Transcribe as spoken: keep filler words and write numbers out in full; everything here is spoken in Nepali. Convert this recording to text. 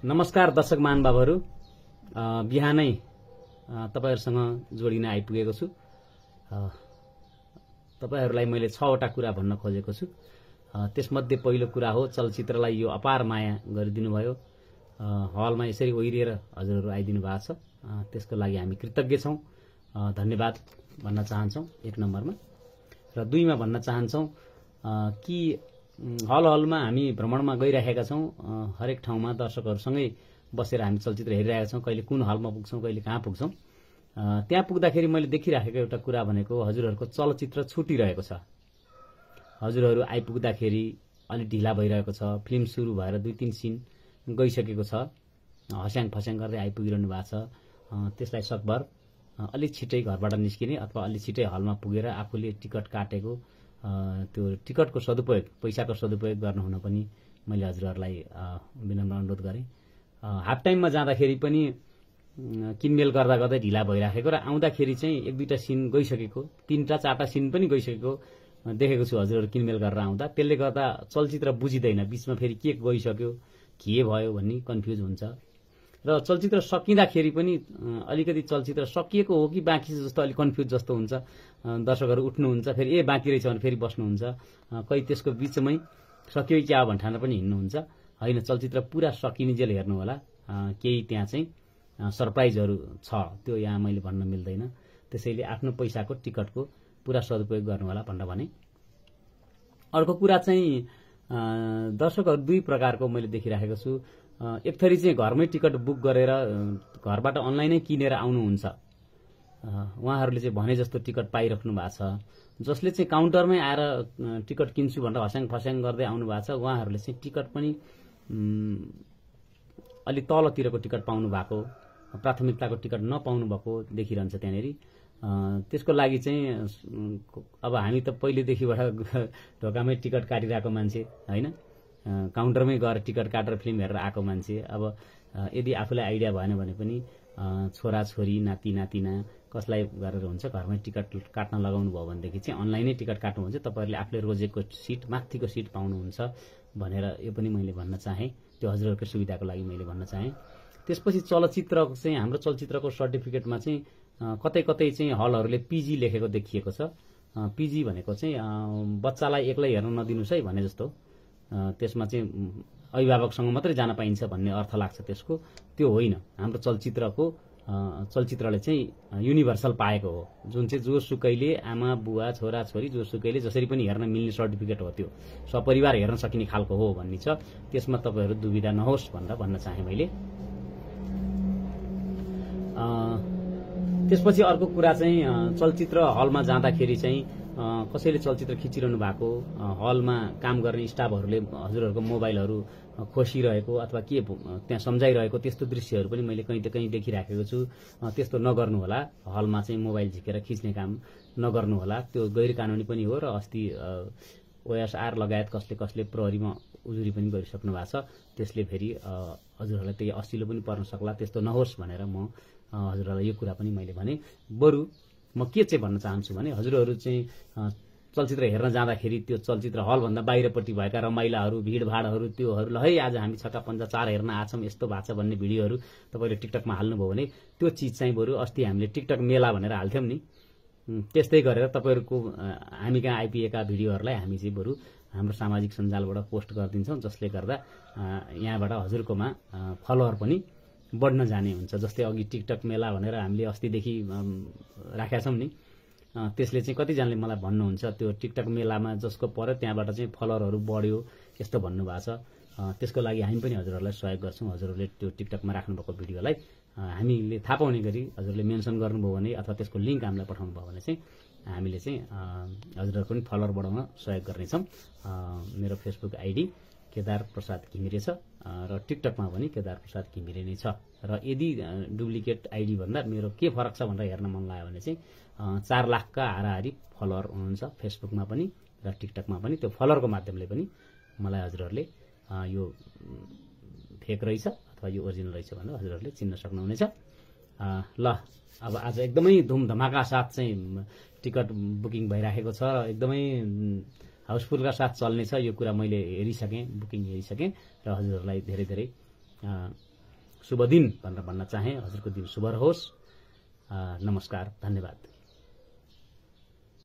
नमस्कार दर्शक महानुभावहरू, बिहानै तपाईहरुसँग जोडिन आइपुगेको छु। तपाईहरुलाई मैले छवटा कुरा भन्न खोजेको छु। त्यसमध्ये पहिलो कुरा हो, चलचित्रलाई यो अपार माया गरिदिनु भयो। हलमा यसरी ओइरिएर हजुरहरु आइदिनु भएको छ, त्यसको लागि हामी कृतज्ञ छौं। धन्यवाद भन्न चाहन्छौं एक नम्बरमा। र दुईमा भन्न चाहन्छौं कि हल हलमा हामी भ्रमणमा गइरहेका छौं। हरेक ठाउँमा दर्शकहरुसँगै बसेर हामी चलचित्र हेरिरहेका छौं। कहिले कुन हलमा पुग्छौं, कहिले कहाँ पुग्छौं। त्यहाँ पुग्दाखेरि मैले देखिराखेको एउटा कुरा भनेको हजुरहरुको चलचित्र छुटिरहेको छ। हजुरहरु आइपुग्दाखेरि अलि ढिला भइरहेको छ। फिल्म सुरु भएर दुई तीन सिन गइसकेको छ। हस्याङ फस्याङ गर्दै आइपुगिरहनु भएको छ। त्यसलाई सकभर अलि छिटै घरबाट निस्किने अथवा अलि छिटै हलमा पुगेर आफूले टिकट काटेको त्यो टिकटको सदुपयोग, पैसाको सदुपयोग गर्न हुन पनि मैले हजुरहरुलाई विनम्र अनुरोध गरे। हाफ टाइममा जाँदाखेरि पनि किनमेल गर्दा गर्दै ढिला भइराखेको र आउँदाखेरि चाहिँ एक दुईटा सिन गइसकेको, तीनटा चारटा सिन पनि गइसकेको देखेको छु हजुरहरु किनमेल गरेर आउँदा। त्यसले गर्दा चलचित्र बुझिदैन, बीचमा फेरि के गइसक्यो, के भयो भन्ने कन्फ्युज हुन्छ। र चलचित्र सकिँदाखेरि पनि अलिकति चलचित्र सकिएको हो कि बाँकी जस्तो अलि कन्फ्युज जस्तो हुन्छ। दर्शकहरु उठ्नुहुन्छ, फेरि ए बाँकी रहेछ भने फेरि बस्नुहुन्छ। कही त्यसको बीचमै सकियो क्या भन्ठानेर पनि हिँड्नुहुन्छ। हैन, चलचित्र पुरा सकिनेजेल हेर्नु होला। केही त्यहाँ चाहिँ सरप्राइजहरु छ, त्यो यहाँ मैले भन्न मिल्दैन। त्यसैले आफ्नो पैसाको टिकटको पुरा सदुपयोग गर्नु होला भनेर भने। अर्को कुरा चाहिँ दर्शकहरु दुई प्रकारको मैले देखिराखेको छु। एक थरी चाहिँ घरमै टिकट बुक गरेर घरबाट अनलाइनै किनेर आउनुहुन्छ। उहाँहरूले चाहिँ भने जस्तो टिकट पाइराख्नु भएको छ। जसले चाहिँ काउन्टरमै आएर टिकट किन्छु भनेर हस्याङ फस्याङ गर्दै आउनु भएको छ, उहाँहरूले चाहिँ टिकट पनि अलि तलतिरको टिकट पाउनु भएको, प्राथमिकताको टिकट नपाउनु भएको देखिरहन्छ त्यहाँनेरि। त्यसको लागि चाहिँ अब हामी त पहिलेदेखिबाट ढोकामै टिकट काटिरहेको मान्छे हैन, काउन्टरमै गएर टिकट काटेर फिल्म हेरेर आएको मान्छे। अब यदि आफूलाई आइडिया भएन भने पनि छोरा छोरी, नाति नातिना कसलाई गरेर हुन्छ, घरमै टिकट काट्न लगाउनु भयो भनेदेखि चाहिँ अनलाइनै टिकट काट्नुहुन्छ, तपाईहरुले आफूले रोजेको सिट, माथिको सिट पाउनुहुन्छ भनेर यो पनि मैले भन्न चाहे। त्यो हजुरहरुको सुविधाको लागि मैले भन्न चाहे। त्यसपछि चलचित्र चाहिँ हाम्रो चलचित्रको सर्टिफिकेटमा चाहिँ कतै कतै चाहिँ हलहरुले पीजी लेखेको देखिएको छ। पीजी भनेको चाहिँ बच्चालाई एक्लै हेर्न नदिनुस् है भने जस्तो। त्यसमा चाहिँ अभिभावकसँग मात्रै जान पाइन्छ भन्ने अर्थ लाग्छ त्यसको। त्यो होइन, हाम्रो चलचित्रको चलचित्रले चाहिँ युनिभर्सल पाएको हो, जुन चाहिँ जोसुकैले आमा बुवा छोरा छोरी जोसुकैले जसरी पनि हेर्न मिल्ने सर्टिफिकेट हो। त्यो सपरिवार हेर्न सकिने खालको हो भन्ने छ। त्यसमा तपाईहरु दुविधा नहोस् भनेर भन्न चाहे मैले। त्यसपछि अर्को कुरा चाहिँ चलचित्र हलमा जाँदाखेरि चाहिँ कसैले चलचित्र खिचिरहनु भएको, हलमा काम गर्ने स्टाफहरुले हजुरहरुको मोबाइलहरु खोसिरहेको अथवा के त्यहाँ सम्झाइरहेको त्यस्तो दृश्यहरु पनि मैले कहीँ त कहीँ देखिराखेको छु। त्यस्तो नगर्नु होला। हलमा चाहिँ मोबाइल झिकेर खिच्ने काम नगर्नु होला। त्यो गैर कानुनी पनि हो र अस्ति ओएसआर लगायत कसले कसले प्रहरीमा उजुरी पनि गरिसक्नु भएको छ। त्यसले फेरि हजुरहरुलाई त्यही असिलो पनि पर्न सक्ला। त्यस्तो नहोस् भनेर म हजुरहरुलाई यो कुरा पनि मैले भने। बरु म के चाहिँ भन्न चाहन्छु भने हजुरहरु चाहिँ चलचित्र हेर्न जाँदाखेरि त्यो चलचित्र हल भन्दा बाहिरपट्टि भएका रमाइलाहरू, भिडभाडहरू, त्योहरू ल है आज हामी छक्का पञ्चा चार हेर्न आछौं यस्तो भएको छ भन्ने भिडियोहरू तपाईले टिकटकमा हाल्नुभयो भने त्यो चीज चाहिँ बरु अस्ति हामीले टिकटक मेला भनेर हाल्थ्यौं नि, त्यस्तै गरेर तपाईहरुको हामी कहाँ आइपिएका भिडियोहरूलाई हामी चाहिँ बरु हाम्रो सामाजिक सञ्जालबाट पोस्ट गरिदिन्छौं, जसले गर्दा यहाँबाट हजुरकोमा फलोअर पनि बढ्न जाने हुन्छ। जस्तै अघि टिकटक मेला भनेर हामीले अस्तिदेखि राखेका छौं नि, त्यसले चाहिँ कतिजनाले मलाई भन्नुहुन्छ त्यो टिकटक मेलामा जसको पर्यो त्यहाँबाट चाहिँ फलोअरहरू बढ्यो यस्तो भन्नुभएको छ। त्यसको लागि हामी पनि हजुरहरुलाई सहयोग गर्छौं। हजुरहरुले त्यो टिकटकमा राख्नुभएको भिडियोलाई हामीले थाहा पाउने गरी हजुरले मेन्सन गर्नुभयो भने अथवा त्यसको लिंक हामीलाई पठाउनु भयो भने चाहिँ हामीले चाहिँ हजुरहरुको पनि फलोअर बढाउन सहयोग गर्नेछौं। मेरो फेसबुक आइडी केदार प्रसाद घिमिरे छ र टिकटकमा पनि केदार प्रसाद घिमिरे नै छ। र यदि डुप्लिकेट आइडी भन्दा मेरो के फरक छ भनेर हेर्न मन लाग्यो भने चाहिँ चार लाखका हाराहारी फलोअर हुनुहुन्छ फेसबुकमा पनि र टिकटकमा पनि। त्यो फलोअरको माध्यमले पनि मलाई हजुरहरुले यो फेक रहेछ अथवा यो ओरिजिनल रहेछ भनेर हजुरहरुले चिन्न सक्नुहुनेछ। ल अब आज एकदमै धुमधमाका साथ चाहिँ टिकट बुकिङ भइराखेको छ र एकदमै हाउसफुलका साथ चल्ने छ। यो कुरा मैले हेरिसकेँ, बुकिङ हेरिसकेँ र हजुरहरुलाई धेरै धेरै शुभ दिन भनेर भन्न चाहे। हजुरको दिन शुभ रहोस्। नमस्कार, धन्यवाद।